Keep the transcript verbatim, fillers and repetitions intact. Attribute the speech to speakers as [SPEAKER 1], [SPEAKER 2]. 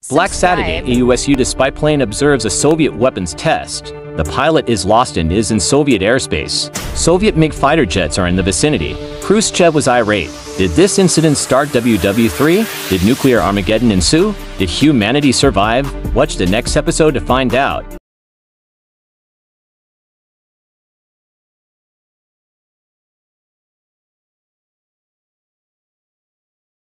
[SPEAKER 1] Black Saturday, a U S U spy plane observes a Soviet weapons test. The pilot is lost and is in Soviet airspace. Soviet MiG fighter jets are in the vicinity. Khrushchev was irate. Did this incident start World War Three? Did nuclear Armageddon ensue? Did humanity survive? Watch the next episode to find out.